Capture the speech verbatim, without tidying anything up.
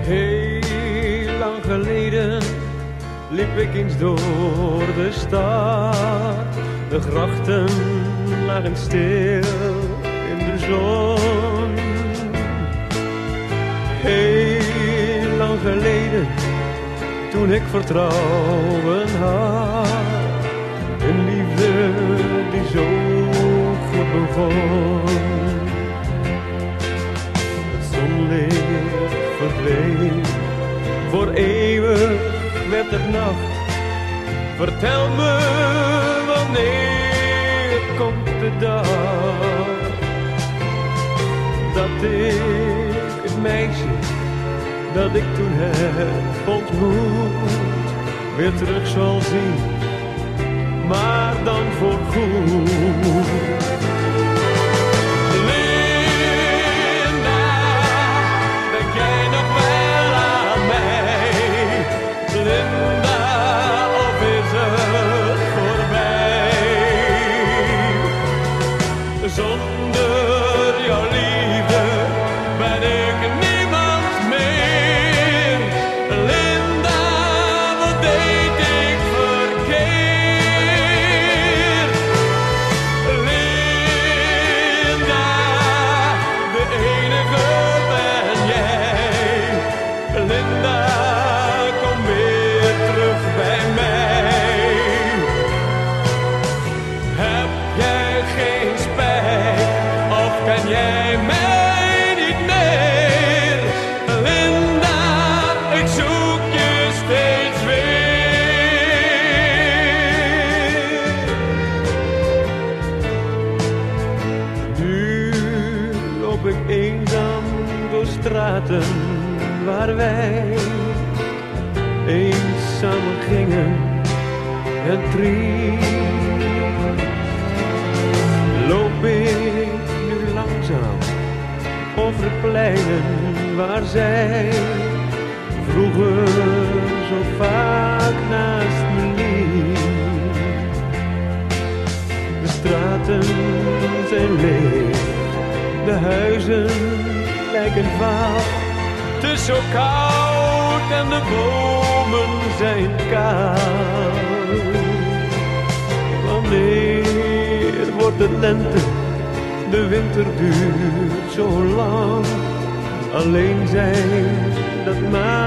Heel lang geleden liep ik eens door de stad. De grachten lagen stil in de zon. Heel lang geleden, toen ik vertrouwen had. Een liefde die zo goed begon. Het zonlicht verdween, voor eeuwig werd het nacht. Vertel me, wanneer komt de dag dat ik het meisje dat ik toen heb ontmoet weer terug zal zien, maar dan voor goed. Linda, denk jij nog wel aan mij? Linda, of is het voorbij? Zonder jouw liefde ben ik niemand meer. Linda, wat deed ik verkeerd? Linda, de enige ben jij. Linda, kom weer terug bij mij. Heb jij geen spijt of ken jij mij niet meer? Linda, ik zoek je steeds weer. Nu loop ik eenzaam door straten waar wij eens samen gingen en triest. Loop ik nu langzaam over pleinen waar zij vroeger zo vaak naast me liep. De straten zijn leeg, de huizen lijken vaag. Het is zo koud en de bomen zijn kaal. Wanneer wordt het lente? De winter duurt zo lang. Alleen zijn, dat maakt